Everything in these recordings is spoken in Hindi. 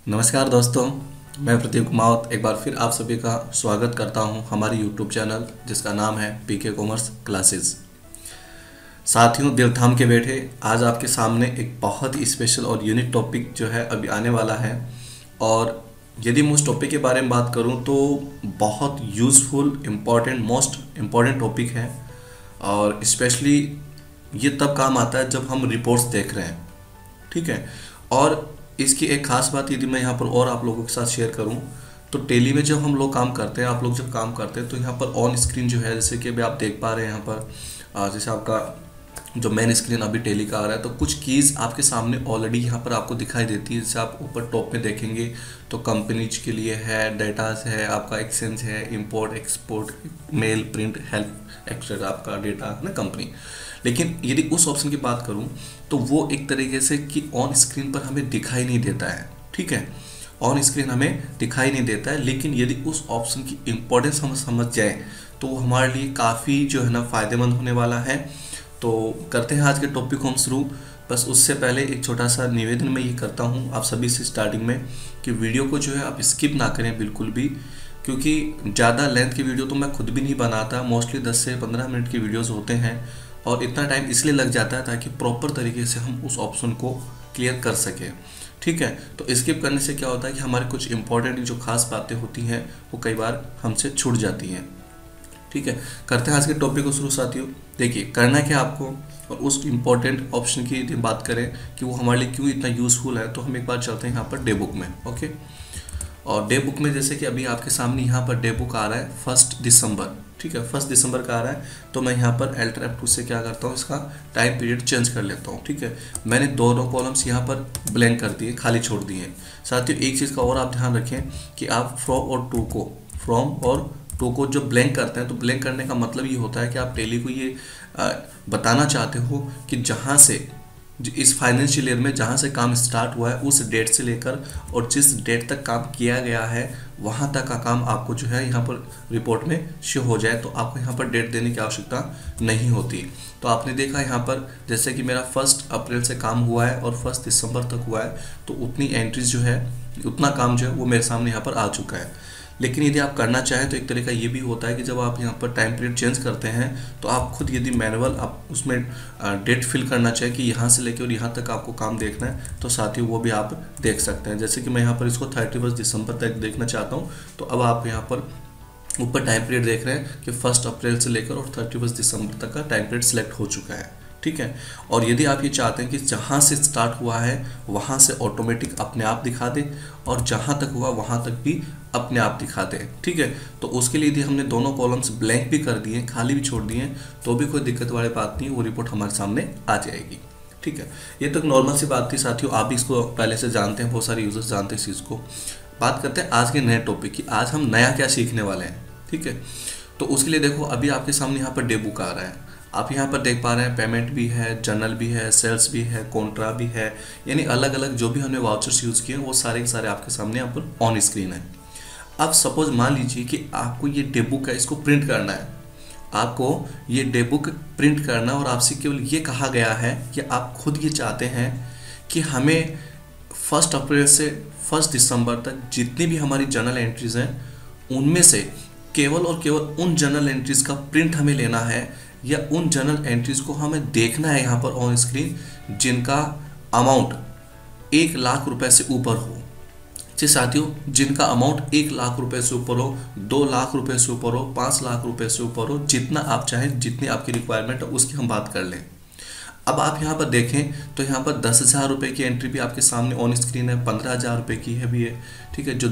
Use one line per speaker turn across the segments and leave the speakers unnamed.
नमस्कार दोस्तों, मैं प्रतीक कुमावत एक बार फिर आप सभी का स्वागत करता हूं हमारे यूट्यूब चैनल जिसका नाम है पीके कॉमर्स क्लासेस। साथियों, दिल थाम के बैठे, आज आपके सामने एक बहुत ही स्पेशल और यूनिक टॉपिक जो है अभी आने वाला है। और यदि मैं उस टॉपिक के बारे में बात करूं तो बहुत useful, important, most important topic है। और स्पेशली ये तब काम आता है जब हम रिपोर्ट्स देख रहे हैं, ठीक है। और इसकी एक खास बात यदि मैं यहाँ पर और आप लोगों के साथ शेयर करूँ तो टेली में जब हम लोग काम करते हैं, आप लोग जब काम करते हैं तो यहाँ पर ऑन स्क्रीन जो है, जैसे कि अभी आप देख पा रहे हैं यहाँ पर जैसे आपका जो मेन स्क्रीन अभी टेली का आ रहा है तो कुछ कीज़ आपके सामने ऑलरेडी यहाँ पर आपको दिखाई देती है। जैसे आप ऊपर टॉप में देखेंगे तो कंपनीज के लिए है, डेटास है, आपका एक्सचेंज है, import export, mail, print, help etcetera, आपका डेटा है ना कंपनी। लेकिन यदि उस ऑप्शन की बात करूं तो वो एक तरीके से कि ऑन स्क्रीन पर हमें दिखाई नहीं देता है, ठीक है। ऑन स्क्रीन हमें दिखाई नहीं देता है, लेकिन यदि उस ऑप्शन की इम्पोर्टेंस हम समझ जाए तो वो हमारे लिए काफ़ी जो है ना फ़ायदेमंद होने वाला है। तो करते हैं आज के टॉपिक को हम शुरू। बस उससे पहले एक छोटा सा निवेदन मैं ये करता हूँ आप सभी से स्टार्टिंग में कि वीडियो को जो है आप स्किप ना करें बिल्कुल भी, क्योंकि ज़्यादा लेंथ की वीडियो तो मैं खुद भी नहीं बनाता। मोस्टली 10 से 15 मिनट की वीडियोस होते हैं और इतना टाइम इसलिए लग जाता है ताकि प्रॉपर तरीके से हम उस ऑप्शन को क्लियर कर सकें, ठीक है। तो स्किप करने से क्या होता है कि हमारी कुछ इंपॉर्टेंट जो खास बातें होती हैं वो कई बार हमसे छूट जाती हैं, ठीक है। करते हैं आज के टॉपिक को शुरू साथियों। देखिए, करना क्या आपको, और उस इम्पोर्टेंट ऑप्शन की यदि बात करें कि वो हमारे लिए क्यों इतना यूज़फुल है, तो हम एक बार चलते हैं यहाँ पर डे बुक में, ओके। और डे बुक में जैसे कि अभी आपके सामने यहाँ पर डे बुक आ रहा है 1 दिसंबर, ठीक है, 1 दिसंबर का आ रहा है। तो मैं यहाँ पर Alt F2 से क्या करता हूँ, इसका टाइम पीरियड चेंज कर लेता हूँ, ठीक है। मैंने दोनों कॉलम्स यहाँ पर ब्लैंक कर दिए, खाली छोड़ दिए। साथियों, एक चीज़ का और आप ध्यान रखें कि आप फ्रॉम और टू को जो ब्लैंक करते हैं, तो ब्लैंक करने का मतलब ये होता है कि आप टेली को ये बताना चाहते हो कि जहाँ से इस फाइनेंशियल ईयर में जहाँ से काम स्टार्ट हुआ है उस डेट से लेकर और जिस डेट तक काम किया गया है वहाँ तक का काम आपको जो है यहाँ पर रिपोर्ट में शो हो जाए। तो आपको यहाँ पर डेट देने की आवश्यकता नहीं होती। तो आपने देखा यहाँ पर जैसे कि मेरा 1 अप्रैल से काम हुआ है और 1 दिसंबर तक हुआ है, तो उतनी एंट्रीज जो है, उतना काम जो है वो मेरे सामने यहाँ पर आ चुका है। लेकिन यदि आप करना चाहें तो एक तरीका ये भी होता है कि जब आप यहाँ पर टाइम पीरियड चेंज करते हैं तो आप खुद यदि मैनुअल आप उसमें डेट फिल करना चाहें कि यहाँ से लेकर और यहाँ तक आपको काम देखना है, तो साथियों वो भी आप देख सकते हैं। जैसे कि मैं यहाँ पर इसको 31 दिसंबर तक देखना चाहता हूँ, तो अब आप यहाँ पर ऊपर टाइम पीरियड देख रहे हैं कि 1 अप्रैल से लेकर और 31 दिसंबर तक का टाइम पीरियड सिलेक्ट हो चुका है, ठीक है। और यदि आप ये चाहते हैं कि जहाँ से स्टार्ट हुआ है वहाँ से ऑटोमेटिक अपने आप दिखा दे और जहाँ तक हुआ वहाँ तक भी अपने आप दिखा दे, ठीक है। तो उसके लिए यदि हमने दोनों कॉलम्स ब्लैंक भी कर दिए, खाली भी छोड़ दिए, तो भी कोई दिक्कत वाली बात नहीं, वो रिपोर्ट हमारे सामने आ जाएगी, ठीक है। ये तो एक नॉर्मल सी बात थी साथियों, आप इसको पहले से जानते हैं, बहुत सारे यूजर्स जानते हैं इस चीज़ को। बात करते हैं आज के नए टॉपिक की, आज हम नया क्या सीखने वाले हैं, ठीक है। तो उसके लिए देखो, अभी आपके सामने यहाँ पर डे बुक आ रहा है, आप यहाँ पर देख पा रहे हैं पेमेंट भी है, जर्नल भी है, सेल्स भी है, कॉन्ट्रा भी है, यानी अलग अलग जो भी हमने वाउचर्स यूज़ किए हैं वो सारे के सारे आपके सामने यहाँ पर ऑन स्क्रीन है। अब सपोज मान लीजिए कि आपको ये डे बुक है, इसको प्रिंट करना है, आपको ये डे बुक प्रिंट करना, और आपसे केवल ये कहा गया है कि आप खुद ये चाहते हैं कि हमें 1 अप्रैल से 1 दिसंबर तक जितनी भी हमारी जर्नल एंट्रीज हैं उनमें से केवल और केवल उन जर्नल एंट्रीज का प्रिंट हमें लेना है, या उन जर्नल एंट्रीज को हमें देखना है यहाँ पर ऑन स्क्रीन जिनका अमाउंट 1 लाख रुपए से ऊपर हो। जी साथियों, जिनका अमाउंट 1 लाख रुपए से ऊपर हो, 2 लाख रुपए से ऊपर हो, 5 लाख रुपए से ऊपर हो, जितना आप चाहें, जितनी आपकी रिक्वायरमेंट है उसकी हम बात कर लें। अब आप यहाँ पर देखें तो यहाँ पर 10,000 रुपये की एंट्री भी आपके सामने ऑन स्क्रीन है, 15,000 रुपये की है भी है, ठीक है। जो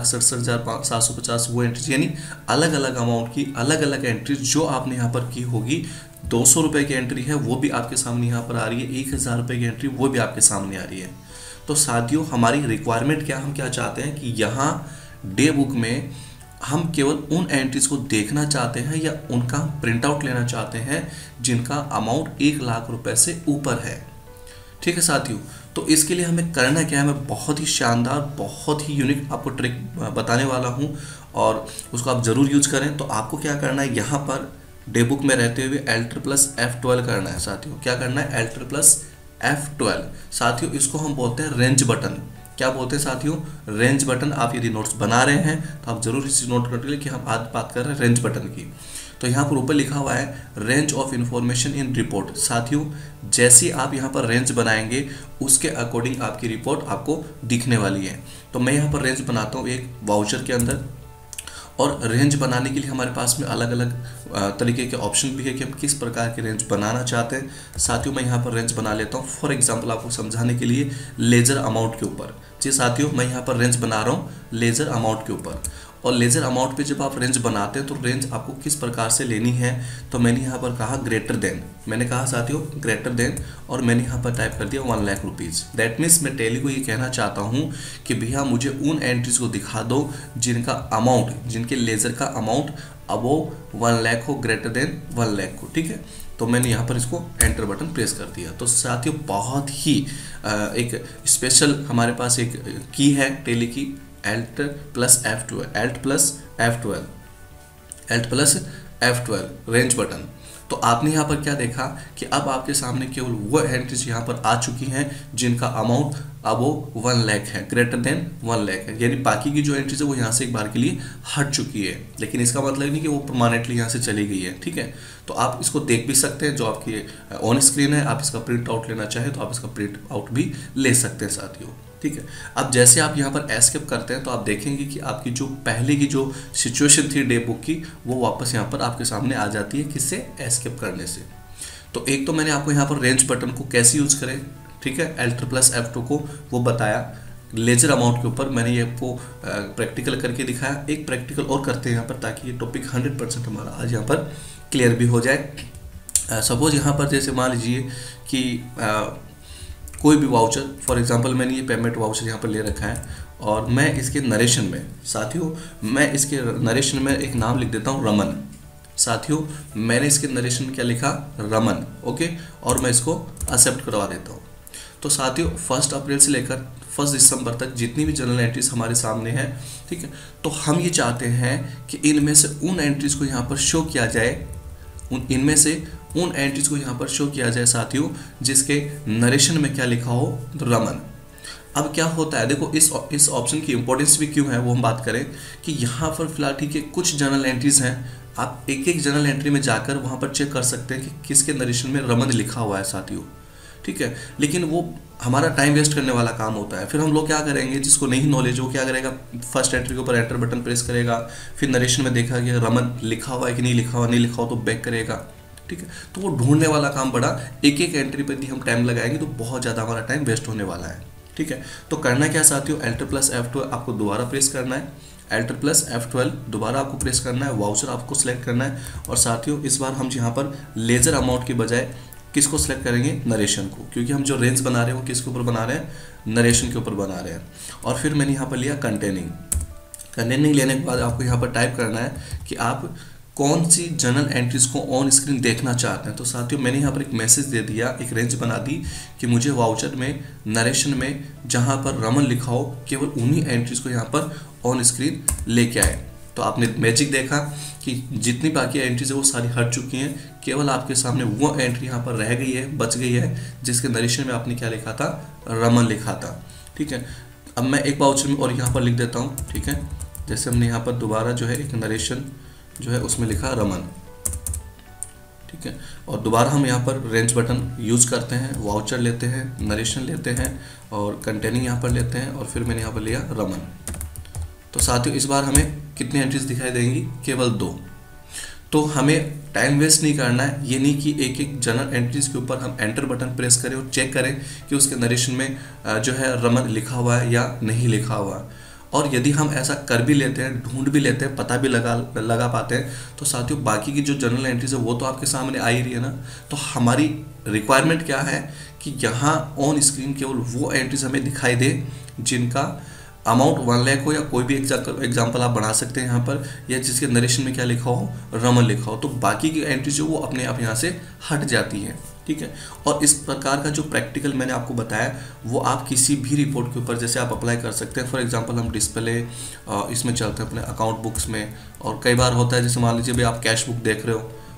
2,67,750 वो एंट्री, यानी अलग अलग अमाउंट की अलग अलग एंट्री जो आपने यहाँ पर की होगी। 200 रुपये की एंट्री है वो भी आपके सामने यहाँ पर आ रही है, 1,000 रुपये की एंट्री वो भी आपके सामने आ रही है। तो साथियों, हमारी रिक्वायरमेंट क्या, हम क्या चाहते हैं कि यहाँ डे बुक में हम केवल उन एंट्रीज को देखना चाहते हैं या उनका प्रिंट आउट लेना चाहते हैं जिनका अमाउंट 1 लाख रुपए से ऊपर है, ठीक है साथियों। तो इसके लिए हमें करना क्या है, मैं बहुत ही शानदार, बहुत ही यूनिक आपको ट्रिक बताने वाला हूं और उसको आप ज़रूर यूज करें। तो आपको क्या करना है, यहाँ पर डे बुक में रहते हुए Alt+F12 करना है साथियों। क्या करना है, Alt+F12। साथियों, इसको हम बोलते हैं रेंज बटन। क्या बोलते हैं साथियों, रेंज बटन। आप यदि नोट्स बना रहे हैं तो आप जरूर इस नोट कर लीजिए कि हम आज बात कर रहे हैं रेंज बटन की। तो यहाँ पर ऊपर लिखा हुआ है range of information in report. साथियों जैसे आप यहाँ पर रेंज बनाएंगे उसके अकॉर्डिंग आपकी रिपोर्ट आपको दिखने वाली है। तो मैं यहाँ पर रेंज बनाता हूँ एक वाउचर के अंदर, और रेंज बनाने के लिए हमारे पास में अलग अलग तरीके के ऑप्शन भी है कि हम किस प्रकार की रेंज बनाना चाहते हैं। साथियों मैं यहाँ पर रेंज बना लेता हूँ फॉर एग्जांपल आपको समझाने के लिए लेजर अमाउंट के ऊपर। जी साथियों मैं यहाँ पर रेंज बना रहा हूँ लेजर अमाउंट के ऊपर, और लेजर अमाउंट पे जब आप रेंज बनाते हैं तो रेंज आपको किस प्रकार से लेनी है। तो मैंने यहाँ पर कहा ग्रेटर देन, मैंने कहा साथियों ग्रेटर देन, और मैंने यहाँ पर टाइप कर दिया 1 लाख रुपीज़। दैट मीन्स मैं टैली को ये कहना चाहता हूँ कि भैया मुझे उन एंट्रीज को दिखा दो जिनका अमाउंट, जिनके लेजर का अमाउंट अबोव 1 लाख हो, ग्रेटर देन 1 लाख हो। ठीक है, तो मैंने यहाँ पर इसको एंटर बटन प्रेस कर दिया। तो साथियों बहुत ही एक स्पेशल हमारे पास एक की है टैली की, Alt plus F12, Alt plus F12, Alt plus F12 range button. तो आपने यहाँ पर क्या देखा कि अब आपके सामने केवल वो एंट्रीज यहाँ पर आ चुकी हैं जिनका अमाउंट अबोव 1 लाख है, ग्रेटर देन 1 लाख है, यानी बाकी की जो एंट्रीज है वो यहाँ से एक बार के लिए हट चुकी है। लेकिन इसका मतलब नहीं कि वो परमानेंटली यहाँ से चली गई है। ठीक है, तो आप इसको देख भी सकते हैं, जो आपकी ऑन स्क्रीन है, आप इसका प्रिंट आउट लेना चाहें तो आप इसका प्रिंट आउट भी ले सकते हैं साथियों। ठीक है, अब जैसे आप यहाँ पर एस्केप करते हैं तो आप देखेंगे कि आपकी जो पहले की जो सिचुएशन थी डे बुक की वो वापस यहाँ पर आपके सामने आ जाती है, किससे, एस्केप करने से। तो एक तो मैंने आपको यहाँ पर रेंज बटन को कैसे यूज करें, ठीक है, Alt plus F2 को वो बताया। लेजर अमाउंट के ऊपर मैंने ये आपको प्रैक्टिकल करके दिखाया। एक प्रैक्टिकल और करते हैं यहाँ पर ताकि ये टॉपिक 100% हमारा आज यहाँ पर क्लियर भी हो जाए। सपोज यहाँ पर जैसे मान लीजिए कि कोई भी वाउचर, फॉर एग्जांपल मैंने ये पेमेंट वाउचर यहाँ पर ले रखा है, और मैं इसके नरेशन में साथियों, मैं इसके नरेशन में एक नाम लिख देता हूँ रमन। साथियों मैंने इसके नरेशन में क्या लिखा, रमन। ओके, और मैं इसको एक्सेप्ट करवा देता हूँ। तो साथियों 1 अप्रैल से लेकर 1 दिसंबर तक जितनी भी जर्नल एंट्रीज हमारे सामने हैं, ठीक है, तो हम ये चाहते हैं कि इनमें से उन एंट्रीज को यहाँ पर शो किया जाए, इनमें से उन एंट्रीज को यहाँ पर शो किया जाए साथियों जिसके नरेशन में क्या लिखा हो, रमन। अब क्या होता है, देखो इस ऑप्शन की इंपॉर्टेंस भी क्यों है वो हम बात करें कि यहाँ पर फिलहाल ठीक है कुछ जर्नल एंट्रीज हैं, आप एक एक जर्नल एंट्री में जाकर वहाँ पर चेक कर सकते हैं कि किसके नरेशन में रमन लिखा हुआ है साथियों। ठीक है, लेकिन वो हमारा टाइम वेस्ट करने वाला काम होता है। फिर हम लोग क्या करेंगे, जिसको नहीं नॉलेज हो क्या करेगा, फर्स्ट एंट्री के ऊपर एंटर बटन प्रेस करेगा, फिर नरेशन में देखा कि रमन लिखा हुआ है कि नहीं लिखा हुआ, नहीं लिखा हो तो बैक करेगा। ठीक है, तो वो ढूंढने वाला काम बड़ा, एक एक एंट्री पर भी हम टाइम लगाएंगे तो बहुत ज़्यादा हमारा टाइम वेस्ट होने वाला है। ठीक है, तो करना क्या साथियों, Alt plus F12 आपको दोबारा प्रेस करना है, Alt plus F12 दोबारा आपको प्रेस करना है, वाउचर आपको सेलेक्ट करना है, और साथियों इस बार हम यहाँ पर लेजर अमाउंट के बजाय किसको सेलेक्ट करेंगे, नरेशन को, क्योंकि हम जो रेंज बना रहे हैं वो किसके ऊपर बना रहे हैं, नरेशन के ऊपर बना रहे हैं। और फिर मैंने यहाँ पर लिया कंटेनिंग लेने के बाद आपको यहाँ पर टाइप करना है कि आप कौन सी जर्नल एंट्रीज को ऑन स्क्रीन देखना चाहते हैं। तो साथियों मैंने यहाँ पर एक मैसेज दे दिया, एक रेंज बना दी कि मुझे वाउचर में नरेशन में जहाँ पर रमन लिखा हो केवल उन्हीं एंट्रीज को यहाँ पर ऑन स्क्रीन लेके आए। तो आपने मैजिक देखा कि जितनी बाकी एंट्रीज है वो सारी हट चुकी हैं, केवल आपके सामने वो एंट्री यहाँ पर रह गई है, बच गई है, जिसके नरेशन में आपने क्या लिखा था, रमन लिखा था। ठीक है, अब मैं एक वाउचर में और यहाँ पर लिख देता हूँ। ठीक है, जैसे हमने यहाँ पर दोबारा जो है एक नरेशन जो है उसमें लिखा रमन। ठीक है, और दोबारा हम यहाँ पर रेंज बटन यूज़ करते हैं, वाउचर लेते हैं, नरेशन लेते हैं और कंटेनिंग यहाँ पर लेते हैं, और फिर मैंने यहाँ पर लिया रमन। तो साथियों इस बार हमें कितनी एंट्रीज दिखाई देंगी, केवल 2। तो हमें टाइम वेस्ट नहीं करना है, ये नहीं कि एक एक जर्नल एंट्रीज के ऊपर हम एंटर बटन प्रेस करें और चेक करें कि उसके नरेशन में जो है रमन लिखा हुआ है या नहीं लिखा हुआ। और यदि हम ऐसा कर भी लेते हैं, ढूंढ भी लेते हैं, पता भी लगा पाते हैं, तो साथियों बाकी की जो जर्नल एंट्रीज है वो तो आपके सामने आ ही रही है ना। तो हमारी रिक्वायरमेंट क्या है कि यहाँ ऑन स्क्रीन केवल वो एंट्रीज हमें दिखाई दे जिनका अमाउंट 1 लाख हो, या कोई भी एग्जाम्पल आप बना सकते हैं यहाँ पर, या जिसके नरेशन में क्या लिखा हो, रमन लिखा हो। तो बाकी की एंट्रीज जो वो अपने आप यहाँ से हट जाती हैं। ठीक है, और इस प्रकार का जो प्रैक्टिकल मैंने आपको बताया वो आप किसी भी रिपोर्ट के ऊपर जैसे आप अप्लाई कर सकते हैं। फॉर एग्जांपल हम डिस्प्ले इसमें चलते हैं अपने अकाउंट बुक्स में, और कई बार होता है जैसे मान लीजिए भाई आप कैश बुक देख रहे हो,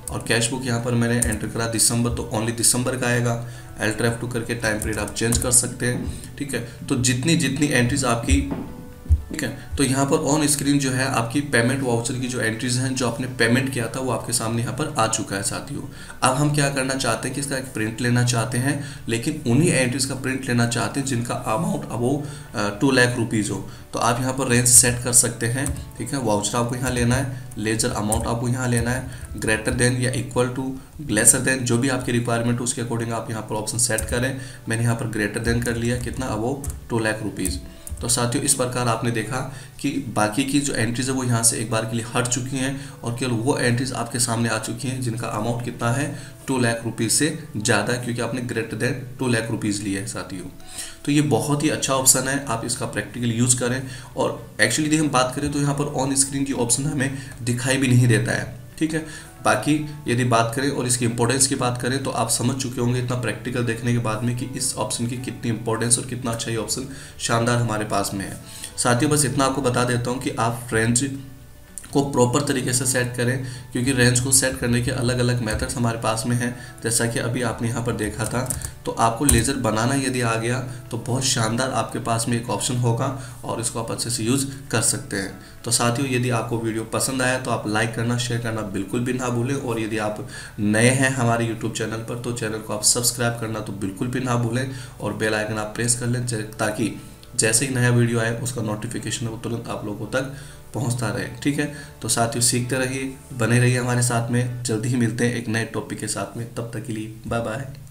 और कैश बुक यहाँ पर मैंने एंटर करा दिसंबर, तो ओनली दिसंबर का आएगा। Alt F2 करके टाइम पीरियड आप चेंज कर सकते हैं, ठीक है। तो जितनी जितनी एंट्रीज आपकी, ठीक है, तो यहाँ पर ऑन स्क्रीन जो है आपकी पेमेंट वाउचर की जो एंट्रीज हैं, जो आपने पेमेंट किया था वो आपके सामने यहाँ पर आ चुका है साथियों। अब हम क्या करना चाहते हैं कि इसका एक प्रिंट लेना चाहते हैं, लेकिन उन्हीं एंट्रीज का प्रिंट लेना चाहते हैं जिनका अमाउंट अबव 2 लाख रुपीज़ हो। तो आप यहाँ पर रेंज सेट कर सकते हैं, ठीक है। वाउचर आपको यहाँ लेना है, लेजर अमाउंट आपको यहाँ लेना है, ग्रेटर देन या इक्वल टू, लेसर देन, जो भी आपकी रिक्वायरमेंट हो उसके अकॉर्डिंग आप यहाँ पर ऑप्शन सेट करें। मैंने यहाँ पर ग्रेटर देन कर लिया, कितना, अबव 2 लाख रुपीज़। तो साथियों इस प्रकार आपने देखा कि बाकी की जो एंट्रीज है वो यहाँ से एक बार के लिए हट चुकी हैं और केवल वो एंट्रीज आपके सामने आ चुकी हैं जिनका अमाउंट कितना है, 2 लाख रुपीज़ से ज़्यादा, क्योंकि आपने ग्रेटर देन 2 लाख रुपीज़ लिया है साथियों। तो ये बहुत ही अच्छा ऑप्शन है, आप इसका प्रैक्टिकल यूज़ करें। और एक्चुअली यदि हम बात करें तो यहाँ पर ऑन स्क्रीन की ऑप्शन हमें दिखाई भी नहीं देता है, ठीक है। बाकी यदि बात करें और इसकी इंपॉर्टेंस की बात करें तो आप समझ चुके होंगे इतना प्रैक्टिकल देखने के बाद में कि इस ऑप्शन की कितनी इंपॉर्टेंस और कितना अच्छा ये ऑप्शन शानदार हमारे पास में है। साथियों बस इतना आपको बता देता हूँ कि आप रेंज को प्रॉपर तरीके से सेट करें, क्योंकि रेंज को सेट करने के अलग अलग मेथड्स हमारे पास में हैं। जैसा कि अभी आपने यहाँ पर देखा था, तो आपको लेज़र बनाना यदि आ गया तो बहुत शानदार आपके पास में एक ऑप्शन होगा और इसको आप अच्छे से यूज़ कर सकते हैं। तो साथियों यदि आपको वीडियो पसंद आया तो आप लाइक करना, शेयर करना बिल्कुल भी ना भूलें। और यदि आप नए हैं हमारे यूट्यूब चैनल पर तो चैनल को आप सब्सक्राइब करना तो बिल्कुल भी ना भूलें और बेल आइकन आप प्रेस कर लें, ताकि जैसे ही नया वीडियो आए उसका नोटिफिकेशन वो तुरंत आप लोगों तक पहुंचता रहे, ठीक है। तो साथियों सीखते रहिए, बने रहिए हमारे साथ में। जल्दी ही मिलते हैं एक नए टॉपिक के साथ में, तब तक के लिए बाय बाय।